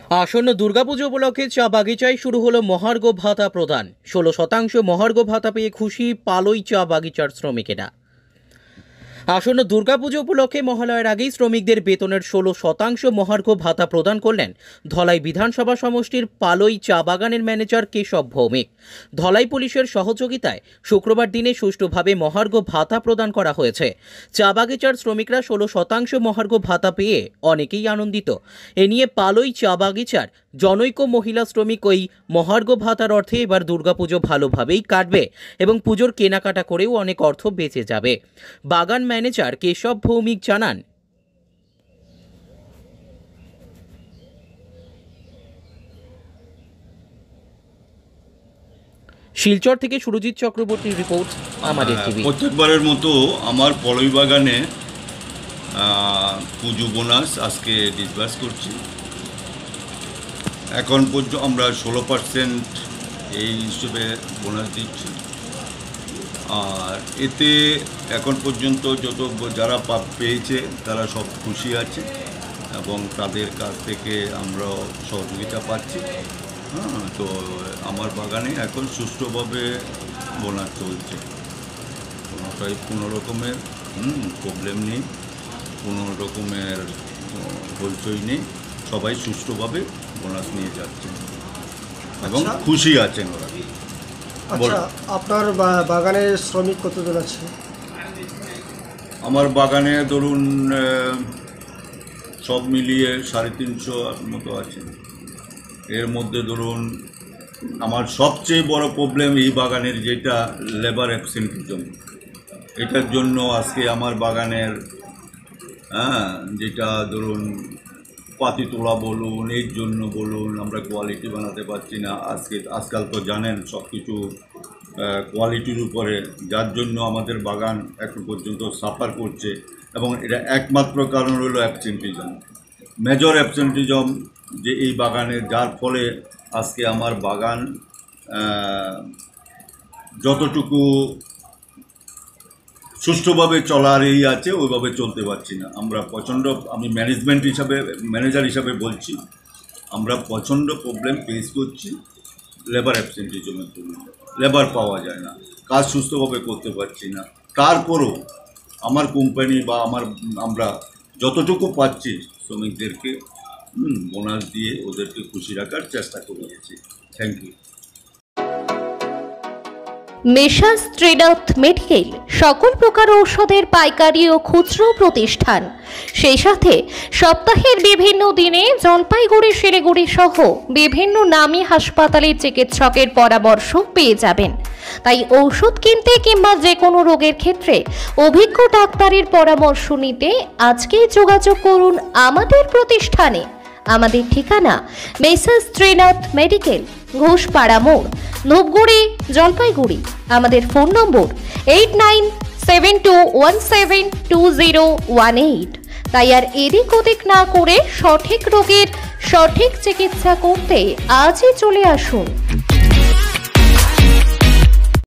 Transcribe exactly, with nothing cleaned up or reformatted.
আসন্ন দুর্গাপুজো উপলক্ষে চা বাগিচায় শুরু হলো মহার্ঘ ভাতা প্রদান। ষোলো শতাংশ মহার্ঘ ভাতা পেয়ে খুশি পালই চা বাগিচার শ্রমিকেরা। আসন্ন দুর্গাপুজো উপলক্ষে মহালয়ার আগেই শ্রমিকদের বেতনের ষোলো শতাংশ মহার্ঘ ভাতা প্রদান করলেন ধলাই বিধানসভা সমষ্টির পালই চা বাগানের ম্যানেজার কেশব ভৌমিক। ধলাই পুলিশের সহযোগিতায় শুক্রবার দিনে সুষ্ঠুভাবে মহার্ঘ ভাতা প্রদান করা হয়েছে। চা বাগিচার শ্রমিকরা ষোলো শতাংশ মহার্ঘ ভাতা পেয়ে অনেকেই আনন্দিত। এ নিয়ে পালই চা বাগিচার জনৈক মহিলা শ্রমিক ওই মহার্ঘ ভাতার অর্থে এবার দুর্গাপুজো ভালোভাবেই কাটবে এবং পুজোর কেনাকাটা করেও অনেক অর্থ বেঁচে যাবে। বাগান ম্যানেজার কেশব ভৌমিক জানান, শিলচর থেকে সুরজিৎ চক্রবর্তীর রিপোর্ট, আমাদের টিভি। প্রত্যেকবারের মতো আমার পলই বাগানে পুজো বোনাস আজকে ডিসবার্স করছি। এখন পর্যন্ত আমরা ষোলো পার্সেন্ট এই হিসেবে বোনাস দিচ্ছি। আর এতে এখন পর্যন্ত যত যারা পেয়েছে তারা সব খুশি আছে এবং তাদের কাছ থেকে আমরা সহযোগিতা পাচ্ছি। হ্যাঁ, তো আমার বাগানে এখন সুষ্ঠুভাবে বোনাস চলছে, কোনোটাই কোনো রকমের হুম প্রবলেম নেই, কোনো রকমের হইচই নেই, সবাই সুষ্ঠুভাবে বোনাস নিয়ে যাচ্ছে এবং খুশি আছেন ওরা। আচ্ছা, আপনার বাগানের শ্রমিক কতজন আছে? আমার বাগানে ধরুন সব মিলিয়ে সাড়ে তিনশো মতো আছে। এর মধ্যে ধরুন আমার সবচেয়ে বড় প্রবলেম এই বাগানের যেটা লেবার অ্যাবসেন্টিজম, এটার জন্য আজকে আমার বাগানের হ্যাঁ যেটা ধরুন পাতি তোলা বলুন, এর জন্য বলুন আমরা কোয়ালিটি বানাতে পারছি না। আজকে আজকাল তো জানেন সব কিছু কোয়ালিটির উপরে, যার জন্য আমাদের বাগান এখন পর্যন্ত সাফার করছে এবং এটা একমাত্র কারণ হলো অ্যাবসেন্টিজম, মেজর অ্যাবসেন্টিজম যে এই বাগানে, যার ফলে আজকে আমার বাগান যতটুকু সুষ্ঠুভাবে চলার এই আছে ওইভাবে চলতে পারছি না। আমরা প্রচণ্ড, আমি ম্যানেজমেন্ট হিসাবে ম্যানেজার হিসাবে বলছি, আমরা প্রচণ্ড প্রবলেম ফেস করছি লেবার অ্যাবসেন্টিজমের জন্য। লেবার পাওয়া যায় না, কাজ সুস্থভাবে করতে পারছি না। তারপরও আমার কোম্পানি বা আমার আমরা যতটুকু পাচ্ছি শ্রমিকদেরকে বোনাস দিয়ে ওদেরকে খুশি রাখার চেষ্টা করেছি। Thank you. Messrs traders medical সকল প্রকার ঔষধের পাইকারি ও খুচরো প্রতিষ্ঠান, সেই সাথে সপ্তাহের বিভিন্ন দিনে জলপাইগুড়ি শিলিগুড়ি সহ বিভিন্ন নামী হাসপাতালের চিকিৎসকের পরামর্শ পেয়ে যাবেন। তাই ঔষধ কিনতে কিংবা যে কোনো রোগের ক্ষেত্রে অভিজ্ঞ ডাক্তারের পরামর্শ নিতে আজকেই যোগাযোগ করুন আমাদের প্রতিষ্ঠানে। আমাদের ঠিকানা মেসার্স ট্রেডার্স মেডিকেল, ঘোষপাড়া মোড়, ধূপগুড়ি, জলপাইগুড়ি। আমাদের phone number eight nine seven two one seven two zero one eight. তাই আর এদিক ওদিক না করে সঠিক রোগের সঠিক চিকিৎসা করতে আজই চলে আসুন।